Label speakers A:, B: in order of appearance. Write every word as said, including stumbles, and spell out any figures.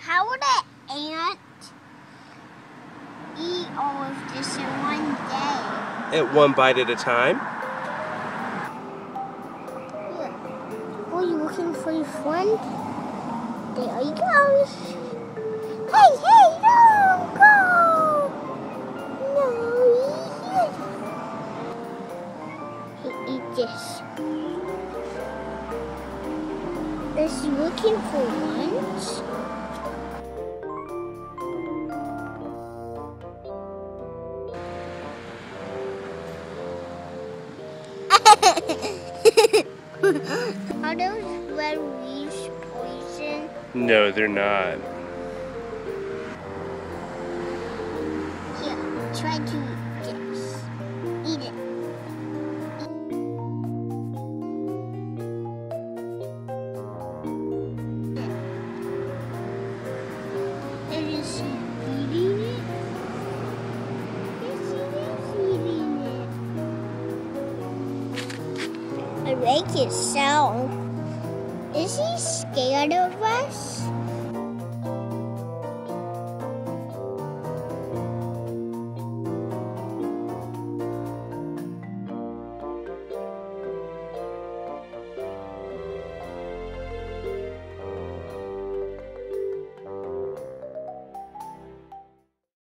A: How would an ant eat all of this in one day?
B: At one bite at a time.
A: Here. Oh, you looking for your friend? There he goes. Hey, hey, don't go! No, he eat this. Is he looking for lunch? Are those red leaves poison?
B: No, they're not.
A: Here, try to eat this. Eat it. And is he eating it? Yes, he is eating it. I like his sound. Is he scared of us?